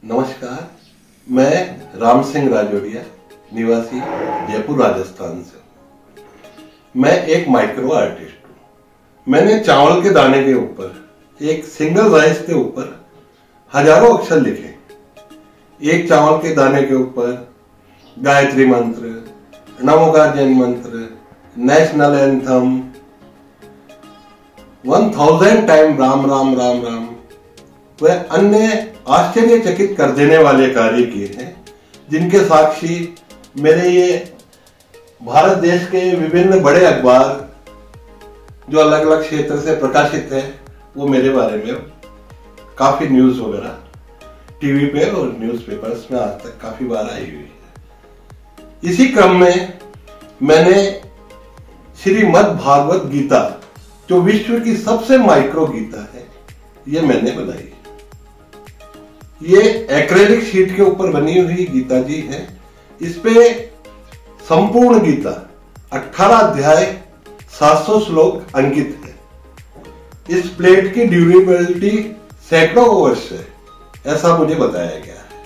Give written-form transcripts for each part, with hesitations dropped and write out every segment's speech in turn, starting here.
नमस्कार, मैं राम सिंह राजौरिया, निवासी जयपुर राजस्थान से। मैं एक माइक्रो आर्टिस्ट हूँ। मैंने चावल के दाने के ऊपर, एक सिंगल राइस के ऊपर हजारों अक्षर लिखे। एक चावल के दाने के ऊपर गायत्री मंत्र, नमोकार जैन मंत्र, national anthem, 1000 time Ram Ram Ram Ram व अन्य आश्चर्यचकित कर देने वाले कार्य किए हैं, जिनके साक्षी मेरे ये भारत देश के विभिन्न बड़े अखबार जो अलग अलग क्षेत्र से प्रकाशित है, वो मेरे बारे में काफी न्यूज वगैरह टीवी पे और न्यूज़पेपर्स में आज तक काफी बार आई हुई है। इसी क्रम में मैंने श्रीमद् भागवत गीता, जो विश्व की सबसे माइक्रो गीता है, ये मैंने बनाई। ये एक्रेलिक शीट के ऊपर बनी हुई गीता जी है। इस पे संपूर्ण गीता 18 अध्याय 700 श्लोक अंकित है। इस प्लेट की ड्यूरेबिलिटी सैकड़ों वर्ष है, ऐसा मुझे बताया गया है।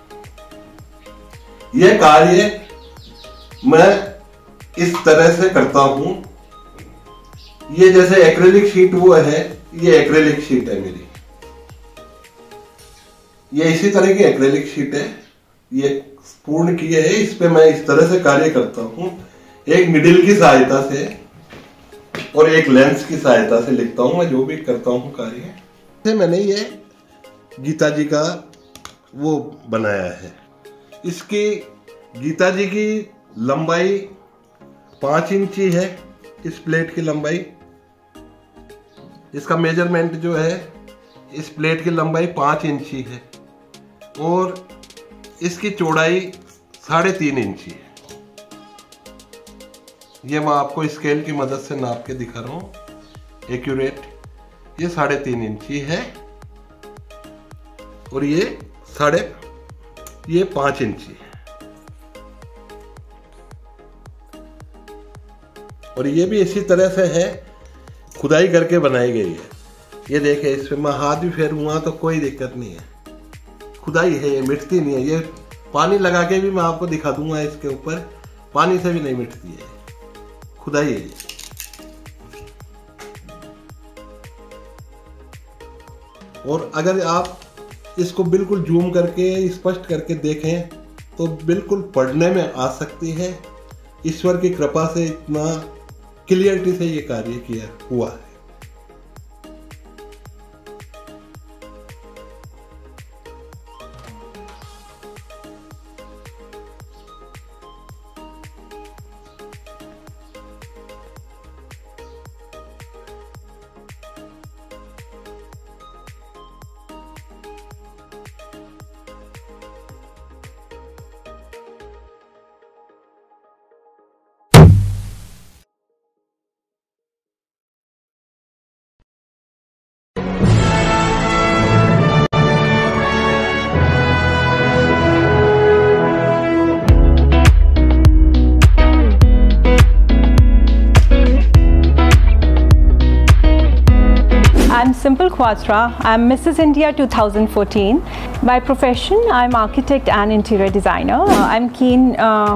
यह कार्य मैं इस तरह से करता हूं। ये जैसे एक्रेलिक शीट वो है, ये एक्रेलिक शीट है मेरी। ये इसी तरह की एक्रेलिक शीट है, ये पूर्ण की है। इस पे मैं इस तरह से कार्य करता हूं, एक निडल की सहायता से और एक लेंस की सहायता से लिखता हूं मैं जो भी करता हूं कार्य। मैंने ये गीता जी का वो बनाया है। इसकी गीता जी की लंबाई 5 इंची है। इस प्लेट की लंबाई, इसका मेजरमेंट जो है, इस प्लेट की लंबाई 5 इंची है और इसकी चौड़ाई 3.5 इंची है। ये मैं आपको स्केल की मदद से नाप के दिखा रहा हूं एक्यूरेट। ये 3.5 इंची है और ये 5 इंची है। और ये भी इसी तरह से है, खुदाई करके बनाई गई है। ये देखे, इस पे मैं हाथ भी फेरूंगा तो कोई दिक्कत नहीं है। खुदाई है, ये मिटती नहीं है। ये पानी लगा के भी मैं आपको दिखा दूंगा, इसके ऊपर पानी से भी नहीं मिटती है, खुदाई है ये। और अगर आप इसको बिल्कुल जूम करके स्पष्ट करके देखें तो बिल्कुल पढ़ने में आ सकती है। ईश्वर की कृपा से इतना क्लियरिटी से ये कार्य किया हुआ है। Simple Khwatra. I'm Mrs. India 2014. By profession, I'm architect and interior designer. I'm keen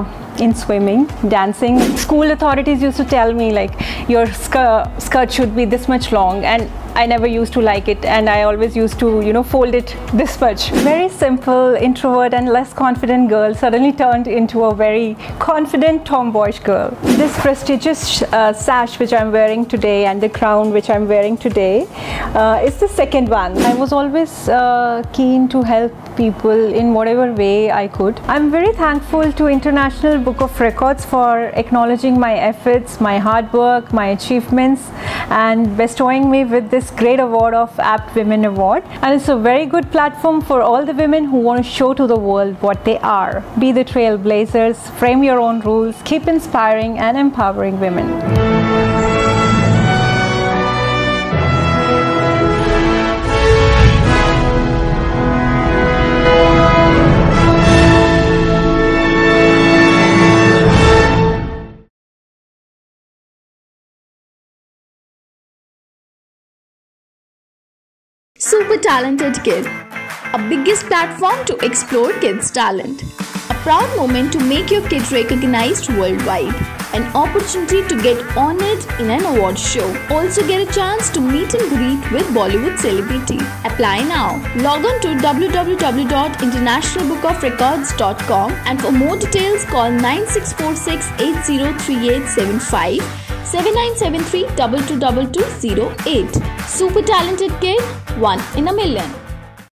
in swimming, dancing. School authorities used to tell me like your skirt should be this much long, and I never used to like it, and I always used to, fold it this much. Very simple, introvert and less confident girl suddenly turned into a very confident tomboyish girl. This prestigious sash which I'm wearing today and the crown which I'm wearing today is the second one. I was always keen to help people in whatever way I could. I'm very thankful to International Book of Records for acknowledging my efforts, my hard work, my achievements, and bestowing me with this great award of Apt Women Award. And it's a very good platform for all the women who want to show to the world what they are. Be the trailblazers, frame your own rules, keep inspiring and empowering women. Super talented kid. a biggest platform to explore kids' talent. A proud moment to make your kid recognized worldwide. An opportunity to get honored in an award show. Also get a chance to meet and greet with Bollywood celebrity. Apply now. Log on to www.internationalbookofrecords.com and for more details call 9646803875 7973 222208. Super talented kid, one in a million.